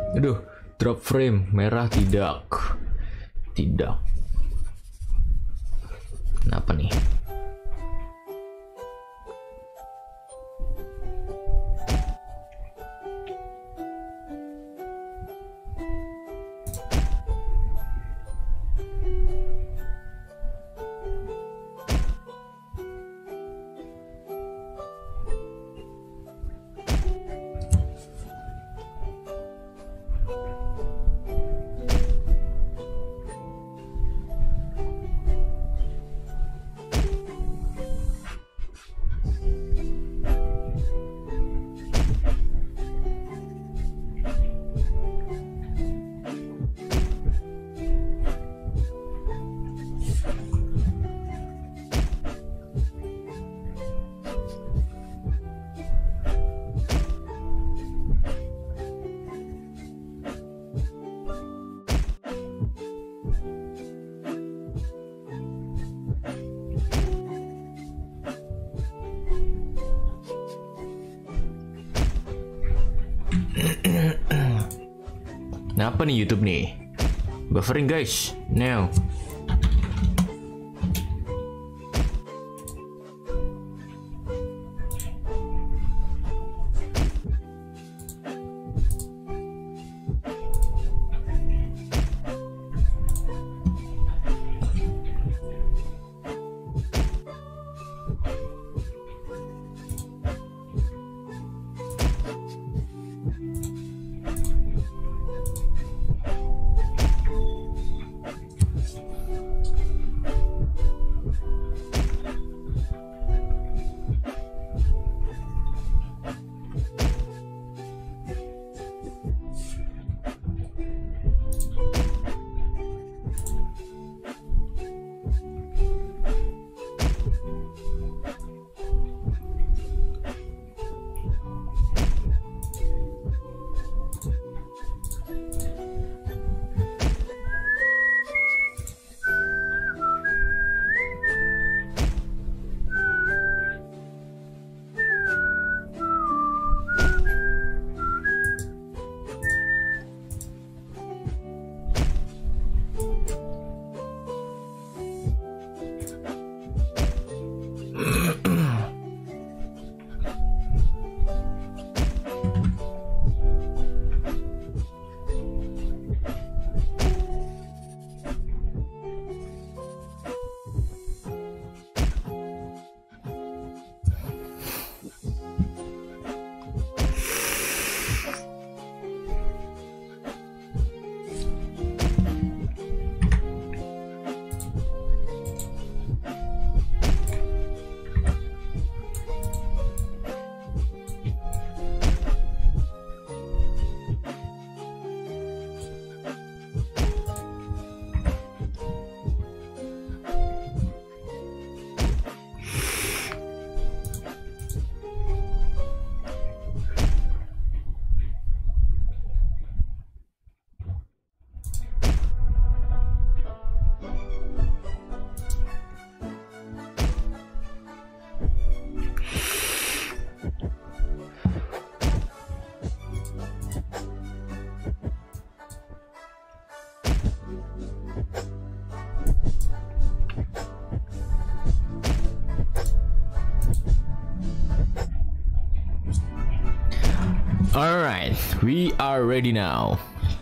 Aduh, drop frame merah tidak. Tidak. Kenapa nih? Kenapa nih YouTube nih? Buffering guys. Now. Alright, we are ready now.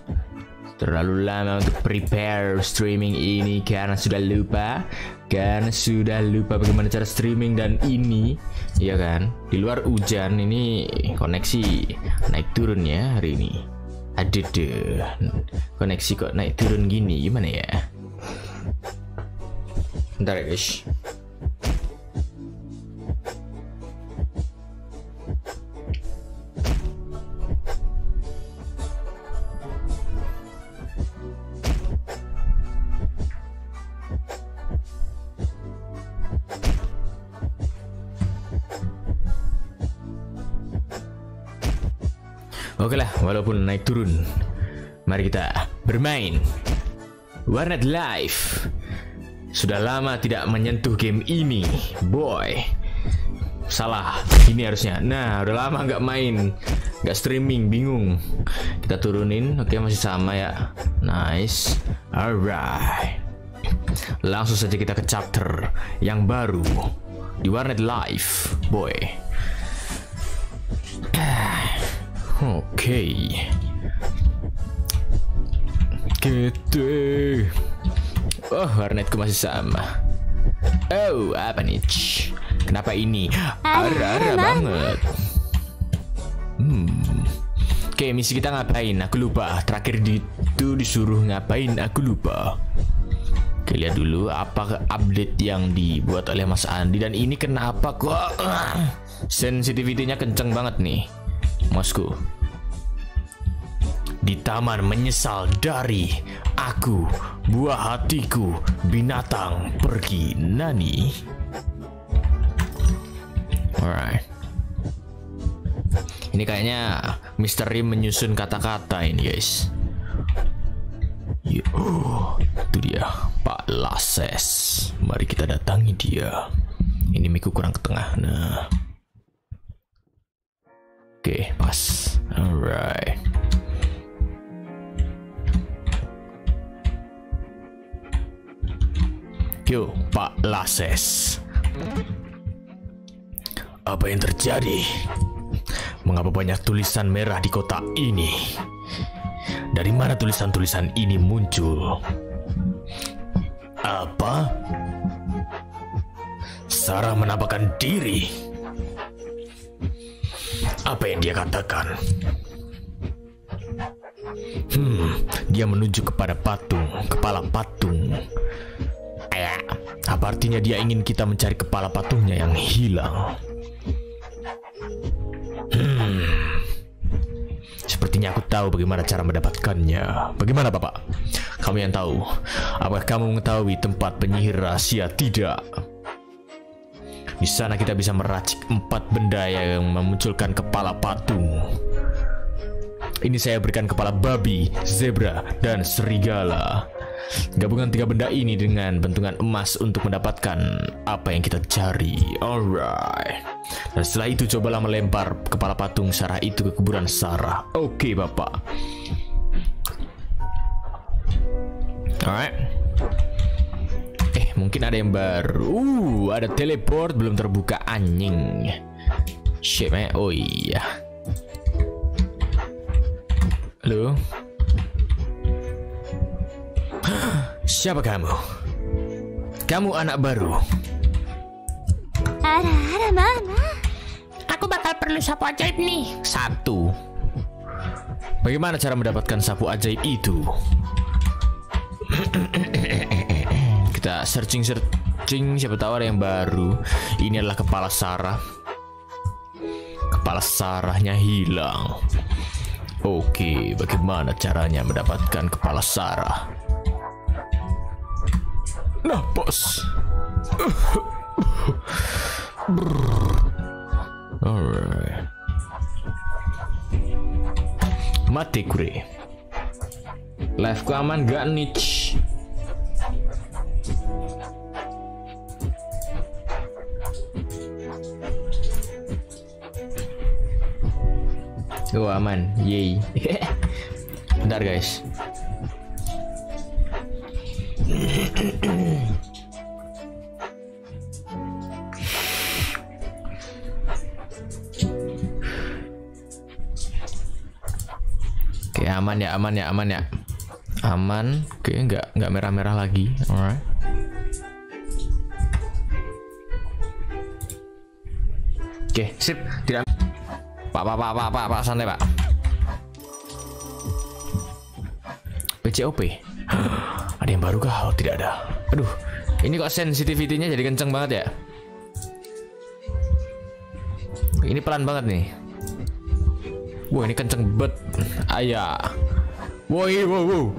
Terlalu lama untuk prepare streaming ini karena sudah lupa bagaimana cara streaming. Dan ini ya kan, di luar hujan ini koneksi naik turun ya hari ini. Aduh, koneksi kok naik turun gini, gimana ya? Bentar ya guys. Oke lah, walaupun naik turun, mari kita bermain Warnet Live. Sudah lama tidak menyentuh game ini, boy. Salah, ini harusnya. Nah, udah lama nggak main nggak streaming, bingung. Kita turunin, oke masih sama ya. Nice, alright. Langsung saja kita ke chapter yang baru di Warnet Live, boy. Oke. Gitu. Oh, warnetku masih sama. Oh, apa nih? Kenapa ini? Ara-ara banget. Oke, misi kita ngapain? Aku lupa. Terakhir itu disuruh ngapain? Aku lupa. Oke, lihat dulu apa update yang dibuat oleh Mas Andi. Dan ini kenapa kok sensitivity-nya kenceng banget nih, Mosku. Di taman menyesal dari aku, buah hatiku, binatang pergi. Nani? Alright. Ini kayaknya misteri menyusun kata-kata ini, guys. Itu dia, Pak Lases. Mari kita datangi dia. Ini miku kurang ke tengah. Nah. Oke, pas. Alright. Yo, Pak Lases. Apa yang terjadi? Mengapa banyak tulisan merah di kota ini? Dari mana tulisan-tulisan ini muncul? Apa? Sarah menampakkan diri. Apa yang dia katakan? Dia menuju kepada patung, kepala patung. Apa artinya dia ingin kita mencari kepala patungnya yang hilang? Sepertinya aku tahu bagaimana cara mendapatkannya. Bagaimana, Bapak? Kamu yang tahu. Apakah kamu mengetahui tempat penyihir rahasia? Tidak. Di sana kita bisa meracik 4 benda yang memunculkan kepala patung. Ini saya berikan kepala babi, zebra, dan serigala. Gabungan 3 benda ini dengan bentungan emas untuk mendapatkan apa yang kita cari. Alright. Dan setelah itu cobalah melempar kepala patung Sarah itu ke kuburan Sarah. Oke, Bapak. Alright. Mungkin ada yang baru. Ada teleport belum terbuka, anjing. Shit, man. Oh iya. Halo. Siapa kamu? Kamu anak baru. Ara mana? Aku bakal perlu sapu ajaib nih. 1. Bagaimana cara mendapatkan sapu ajaib itu? Kita searching, siapa tahu ada yang baru. Ini adalah kepala Sarah. Kepala Sarahnya hilang. Oke, bagaimana caranya mendapatkan kepala Sarah? Nah, bos. Alright. Mati kure. Live ku aman gak niche? Oh, aman. Yay. Bentar, guys. Oke, aman ya, aman ya, aman ya. Aman. Oke, nggak merah-merah lagi. Alright. Oke, sip. Tidak. Pak, santai, Pak. PCOP. Ada yang baru kah? Oh, tidak ada. Aduh, ini kok sensitivity-nya jadi kenceng banget ya? Ini pelan banget nih. Wah, ini kenceng bet. Ayah. Wow.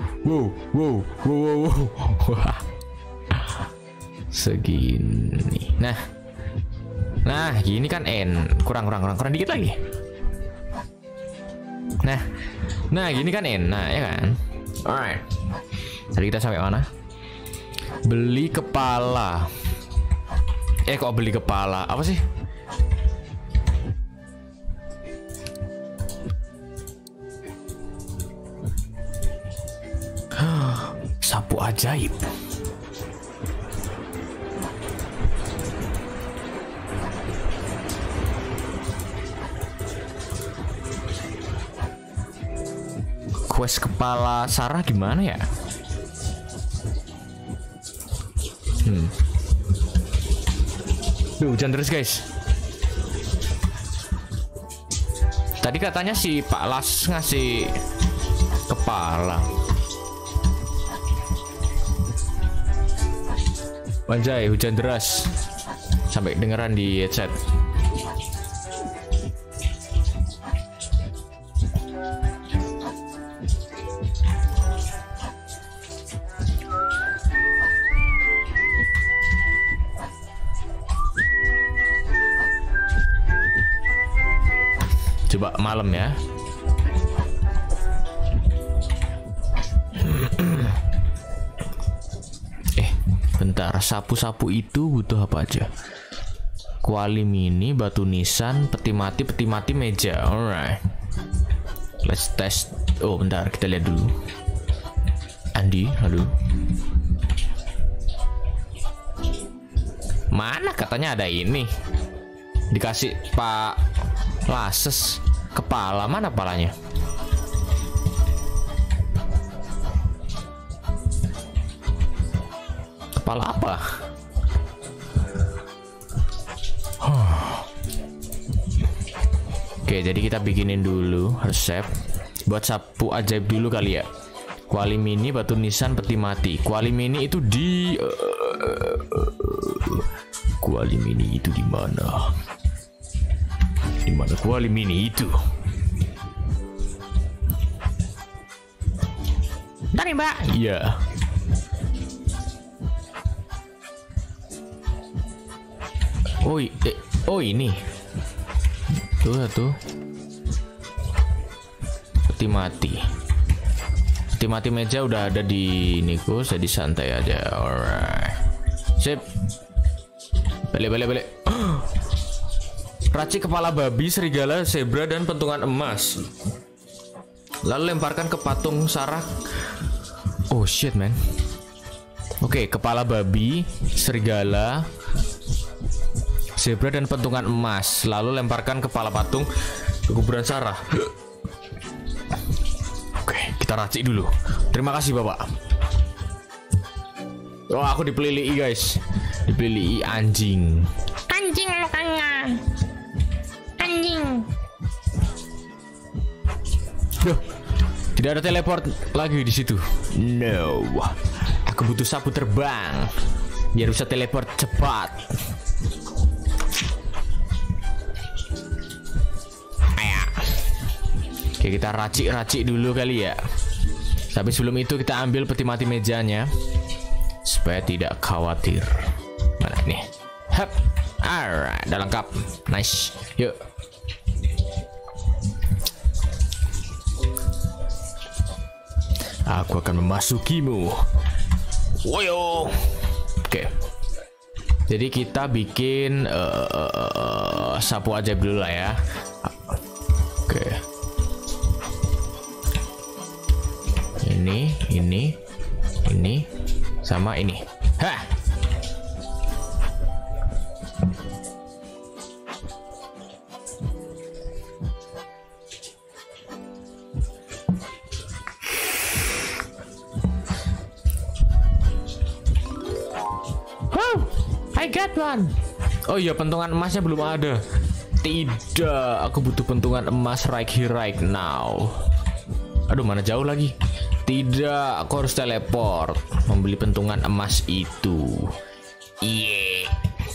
Segini. Nah, gini kan N. Kurang dikit lagi. Nah, gini kan N. Nah, ya kan? Alright. Tadi kita sampai mana? Beli kepala. Kok beli kepala? Apa sih? sapu ajaib. Quest kepala Sarah gimana ya? Duh, hujan terus guys. Tadi katanya si Pak Las ngasih kepala. Anjay, hujan deras sampai dengeran di headset. Coba malam ya. Bentar, sapu-sapu itu butuh apa aja? Kuali mini, batu nisan, peti mati meja. Alright. Let's test. Oh, bentar, kita lihat dulu. Andi, halo. Mana katanya ada ini? Dikasih Pak Lases kepala, mana kepalanya? Kepala apa? Oke, jadi kita bikinin dulu resep buat sapu ajaib dulu kali ya. Kuali mini, batu nisan, peti mati. Kuali mini itu di kuali mini itu di mana? Di mana kuali mini itu? Bentar nih, Mbak. Iya. Oh ini. Tuh. Peti mati. Peti mati meja udah ada di Niko, jadi santai aja. Alright. Sip. Balik. Racik kepala babi, serigala, zebra, dan pentungan emas. Lalu lemparkan ke patung Sarah. Oh shit man. Oke, kepala babi, serigala, zebra, dan pentungan emas. Lalu lemparkan kepala patung ke kuburan Sarah. Oke, kita racik dulu. Terima kasih Bapak. Oh, aku dipelilihi guys. Dipelilihi anjing. Anjing mukanya. Anjing. Duh, tidak ada teleport lagi di situ. No. Aku butuh sapu terbang biar bisa teleport cepat. Oke, kita racik-racik dulu kali ya. Tapi sebelum itu kita ambil peti mati mejanya supaya tidak khawatir. Mana nih? Hap. Alright, udah lengkap. Nice. Yuk. Aku akan memasukimu. Woyo. Oke. Jadi kita bikin sapu ajaib dulu lah ya. Oke. Ini sama ini. Hah. I got one. Oh iya, pentungan emasnya belum ada. Tidak, aku butuh pentungan emas right here right now. Aduh, mana jauh lagi. Tidak, aku harus teleport membeli pentungan emas itu. Iya.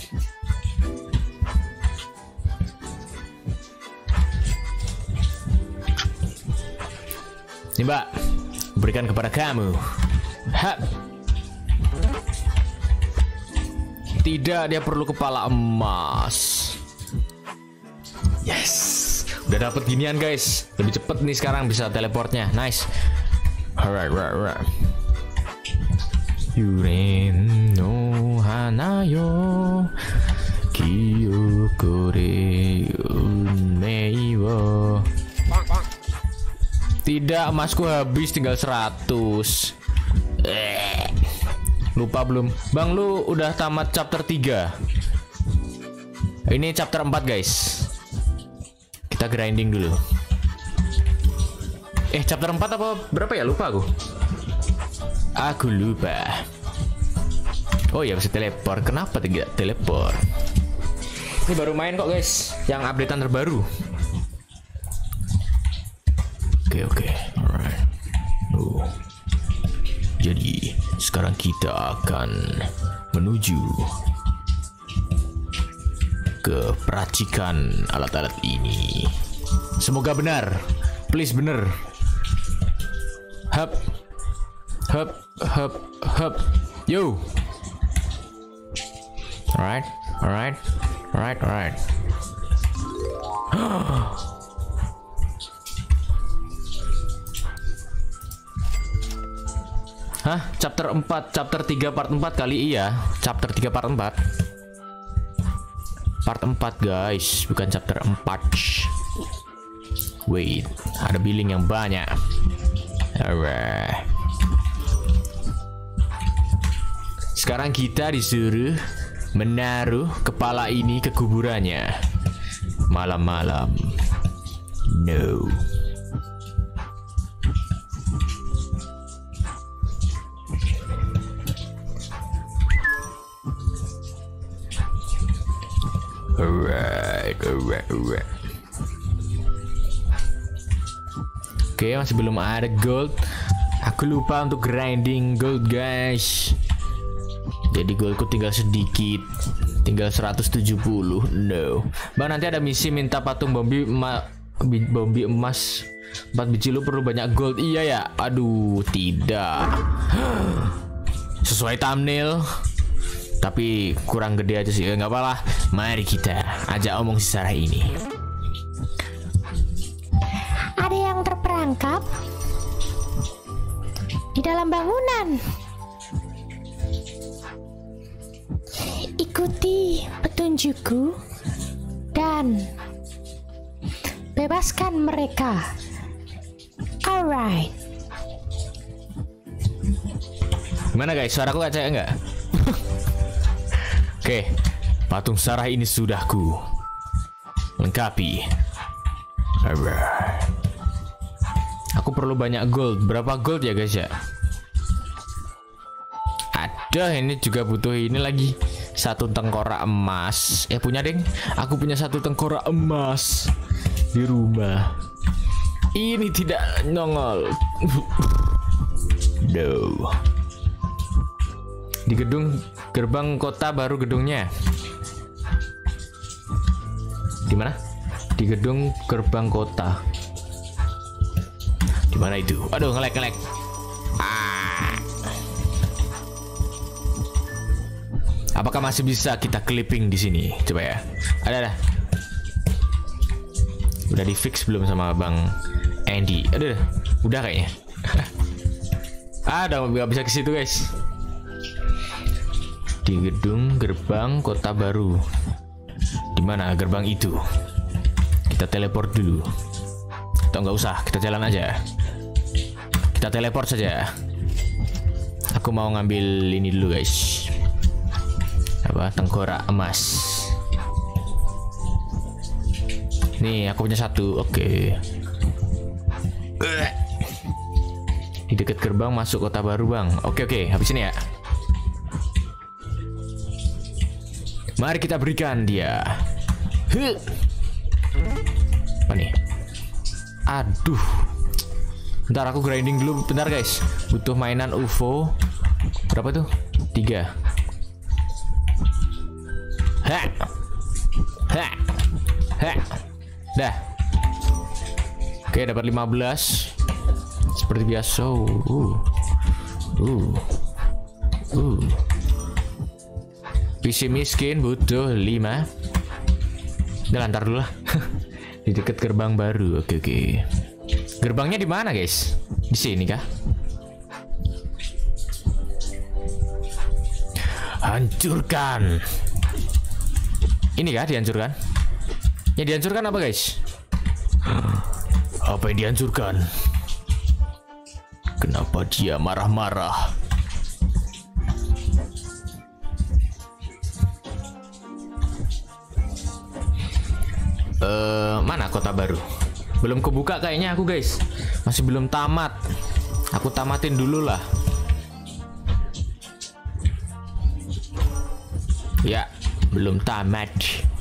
Nih Mbak, berikan kepada kamu. Hap. Tidak, dia perlu kepala emas. Yes, udah dapet ginian guys. Lebih cepet nih sekarang bisa teleportnya. Nice. Alright. Yuren no hanayo kyokure unmei wo. Tidak, emasku habis, tinggal 100. Lupa belum? Bang, lu udah tamat chapter 3. Ini chapter 4 guys. Kita grinding dulu. Chapter 4 apa berapa ya? Lupa aku. Aku lupa. Oh ya, bisa teleport. Kenapa tidak teleport? Ini baru main kok guys, yang updatean terbaru. Oke. Alright. Jadi sekarang kita akan menuju ke peracikan alat-alat ini. Semoga benar. Please bener. Hup. Yo. Alright. Hah? Chapter 4, chapter 3 part 4 kali iya. Chapter 3 part 4. Part 4 guys, bukan chapter 4. Wait, ada billing yang banyak. Alright. Sekarang kita disuruh menaruh kepala ini ke kuburannya malam-malam. No. Alright. Oke, masih belum ada gold. Aku lupa untuk grinding gold guys. Jadi goldku tinggal sedikit, tinggal 170. No. Bang, nanti ada misi minta patung bombi emas 4 biji. Lu perlu banyak gold. Iya ya. Aduh, tidak. Sesuai thumbnail, tapi kurang gede aja sih. Nggak apa-apa. Mari kita ajak omong si Sarah ini. Ada yang terperangkap di dalam bangunan. Ikuti petunjukku dan bebaskan mereka. Alright. Gimana guys? Suaraku kacau nggak? Oke, patung Sarah ini sudah ku lengkapi. Alright. Aku perlu banyak gold. Berapa gold ya guys ya? Ada, ini juga butuh ini lagi. Satu tengkorak emas. Punya deng. Aku punya satu tengkorak emas di rumah. Ini tidak nongol. No. Di gedung gerbang kota baru gedungnya. Di mana? Di gedung gerbang kota. Di mana itu? Aduh, ngelek. Apakah masih bisa kita clipping di sini? Coba ya. Ada. Udah di fix belum sama Bang Andy? Aduh, udah kayaknya. Udah nggak bisa ke situ guys. Di gedung gerbang kota baru. Di mana gerbang itu? Kita teleport dulu. Atau nggak usah? Kita jalan aja. Kita teleport saja. Aku mau ngambil ini dulu guys. Apa? Tengkorak emas. Nih, aku punya satu. Oke. Di dekat gerbang masuk kota baru bang. Oke. Habis ini ya. Mari kita berikan dia. Apa nih? Aduh. Bentar, aku grinding dulu. Bentar guys. Butuh mainan UFO. Berapa tuh? 3. Dah. Oke, dapat 15. Seperti biasa. PC miskin butuh 5. Udah, lantar dulu lah. Di dekat gerbang baru. Oke. Gerbangnya di mana guys? Di sini kah? Hancurkan. Ini kah dihancurkan? Yang dihancurkan apa guys? Apa yang dihancurkan? Kenapa dia marah-marah? Mana kota baru? Belum kebuka kayaknya aku guys. Masih belum tamat. Aku tamatin dulu lah. Ya, belum tamat.